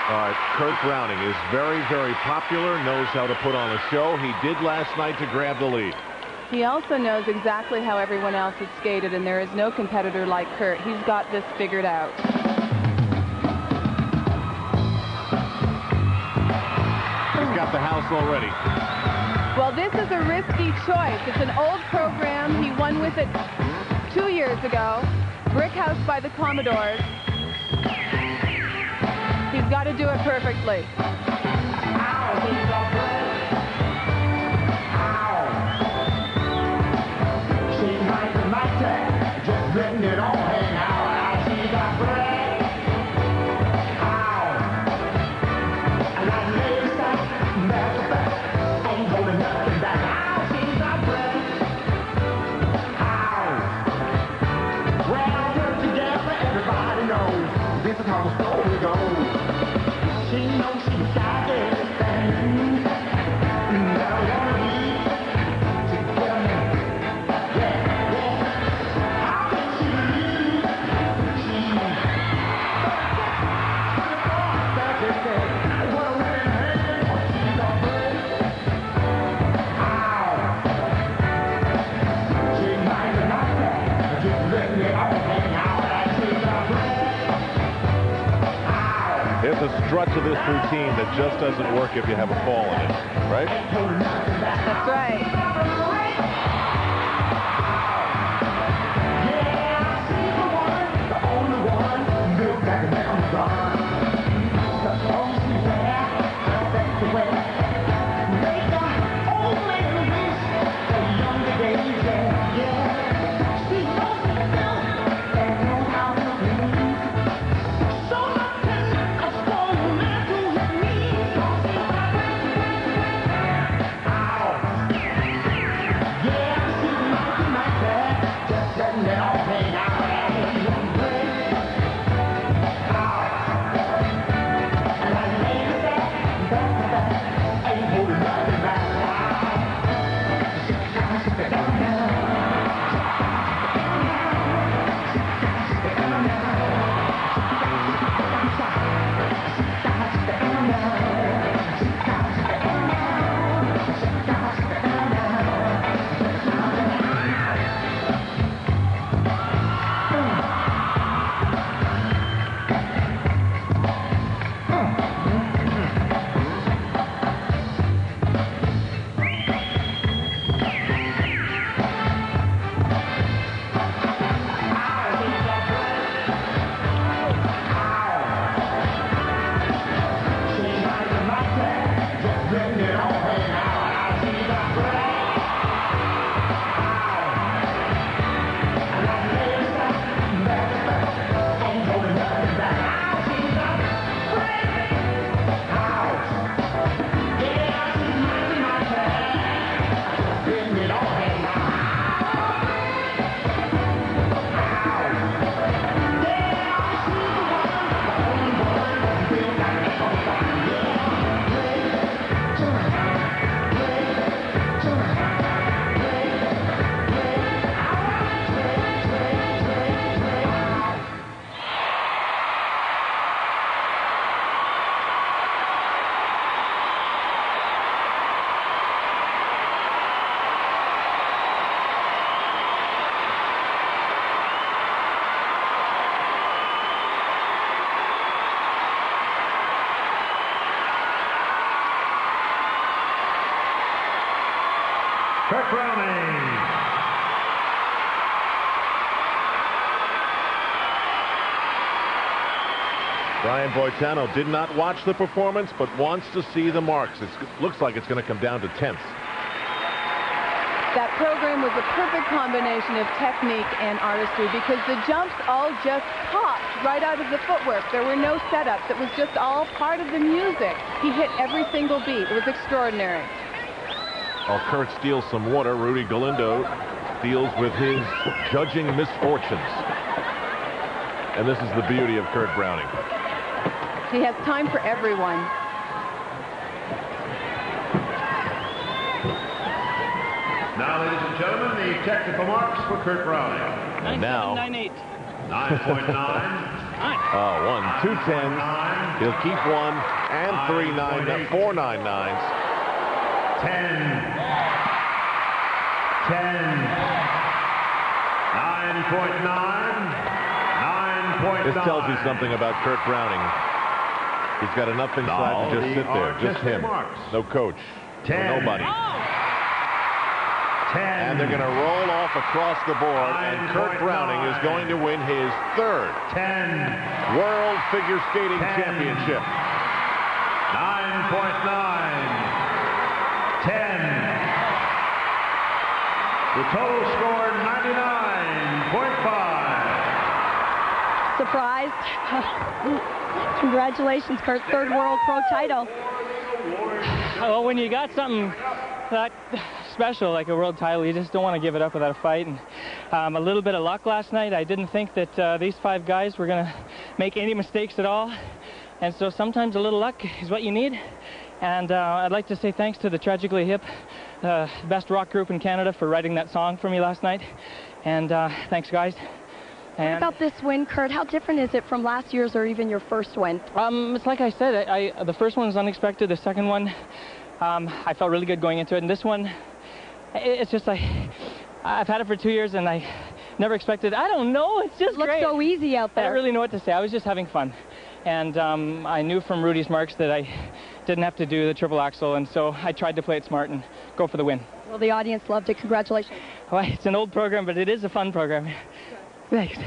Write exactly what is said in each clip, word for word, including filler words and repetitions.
All right, Kurt Browning is very, very popular, knows how to put on a show. He did last night to grab the lead. He also knows exactly how everyone else has skated, and there is no competitor like Kurt. He's got this figured out. He's got the house already. Well, this is a risky choice. It's an old program. He won with it two years ago. Brickhouse by the Commodores. He's got to do it perfectly. This is how the story goes. She knows she's got everything that I want to be together. Yeah, yeah. How can she leave? She's that's it, said. What a winning hand. Oh, she's a bird. Ow. She might not that. Just letting it all hang out. There's a strut to this routine that just doesn't work if you have a fall in it, right? That's right. Yeah, she's the one, the only one, built back in Amazon. The clothes she wears, that's the way. Make the old lady wish for younger days, yeah, yeah. She knows herself and knows how to move. So much a strong man to his knees. Ow. Yeah, she's knocking my back, just letting it all hang out at one place. Ow. And I lay it back, back, back, ain't holding nothing back. Kurt Browning. Brian Boitano did not watch the performance, but wants to see the marks. It looks like it's going to come down to tenths. That program was a perfect combination of technique and artistry because the jumps all just popped right out of the footwork. There were no setups. It was just all part of the music. He hit every single beat. It was extraordinary. While Kurt steals some water, Rudy Galindo deals with his judging misfortunes. And this is the beauty of Kurt Browning. He has time for everyone. Now, ladies and gentlemen, the technical marks for Kurt Browning. And now, nine point nine. Oh, one, two tens. He'll keep one and three nine, four nine nines. ten. ten. nine point nine. nine point nine. This tells you something about Kurt Browning. He's got enough inside to just sit there. Just him. No coach. No nobody. ten. And they're going to roll off across the board, and Kurt Browning is going to win his third ten. World Figure Skating ten. Championship. nine point nine. ten. The total score ninety-nine point five. Surprised. Congratulations, Kurt. Third World Pro title. Well, when you got something that special like a world title, you just don't want to give it up without a fight. And um, a little bit of luck last night. I didn't think that uh, these five guys were going to make any mistakes at all. And so sometimes a little luck is what you need. And uh, I'd like to say thanks to the Tragically Hip, uh, best rock group in Canada, for writing that song for me last night. And uh, thanks, guys. And what about this win, Kurt? How different is it from last year's or even your first win? Um, it's like I said, I, I, the first one was unexpected. The second one, um, I felt really good going into it. And this one, it, it's just like, I've had it for two years and I never expected, I don't know, it's just it looks great. so easy out there. I don't really know what to say. I was just having fun. And um, I knew from Rudy's marks that I didn't have to do the triple axel, and so I tried to play it smart and go for the win. Well, the audience loved it. Congratulations. Well, it's an old program, but it is a fun program. Thanks.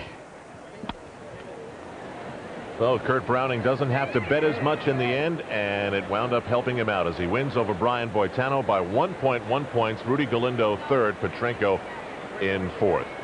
Well, Kurt Browning doesn't have to bet as much in the end, and it wound up helping him out as he wins over Brian Boitano by one point one points. Rudy Galindo third, Petrenko in fourth.